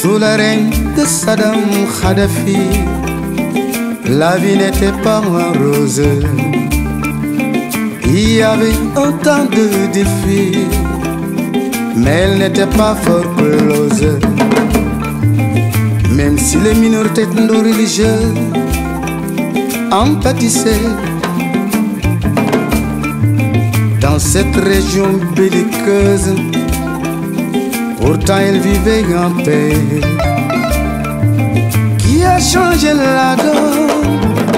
Sous le règne de Saddam Kadhafi, la vie n'était pas rose. Il y avait un temps de défis, mais elle n'était pas fort close. Même si les minorités religieuses en pâtissaient, dans cette région belliqueuse, pourtant elle vivait en paix. Qui a changé la donne?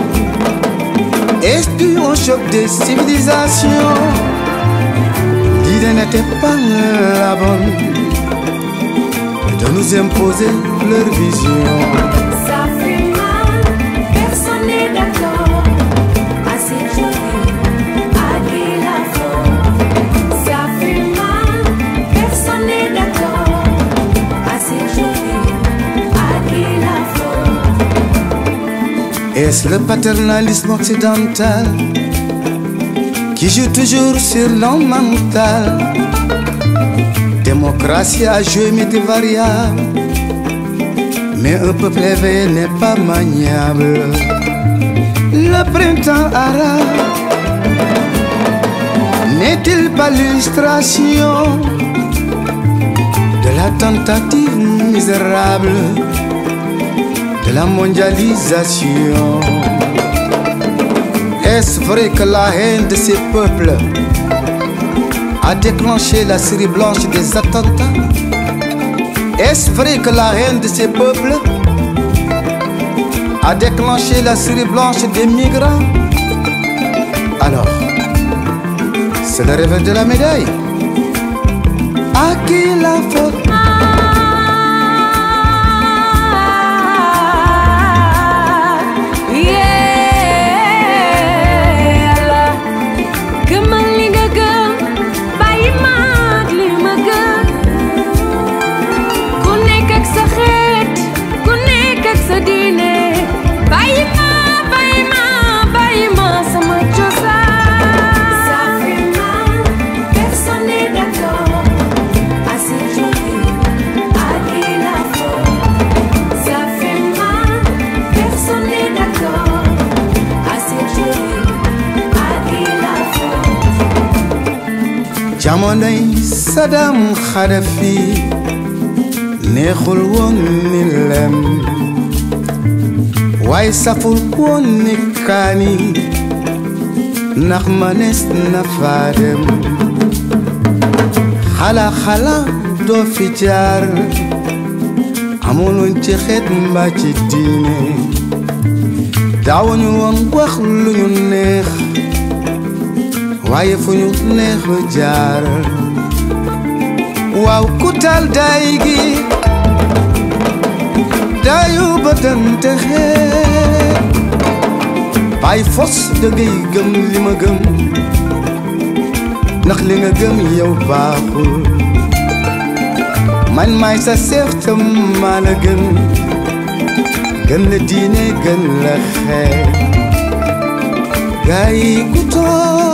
Est-ce un choc des civilisations? L'idée n'était pas la bonne de nous imposer leur vision. Ça fait mal, personne n'est d'accord. Assez joli, à qui la faute. Ça fait mal, personne n'est d'accord. Assez joli, à qui la faute. Est-ce le paternalisme occidental qui joue toujours sur l'homme mental? Démocratie a joué mais des variables, mais un peuple éveillé n'est pas maniable. Le printemps arabe n'est-il pas l'illustration de la tentative misérable de la mondialisation? Est-ce vrai que la haine de ces peuples a déclenché la série blanche des attentats? Est-ce vrai que la haine de ces peuples a déclenché la série blanche des migrants? Alors, c'est le revers de la médaille. À qui la faute? jamonoy Saddam Kadhafi neexul woon ni lem, waaye saful woon ni kaani, ndax manees na faa dem. Xala doo fi jaar, amuloon ci xeet mbaa ci diine, daawuñu woon wax lu ñu neex, waaye fu ñu neex ba jaar. Waaw ku taal daay gi daayu ba dante xeet, bay fos dëggay gëm li ma gëm, ndax li nga gëm yow baaxul. Man maay sa seef te maa la gën la diine gën la xeet. Gaay ku toog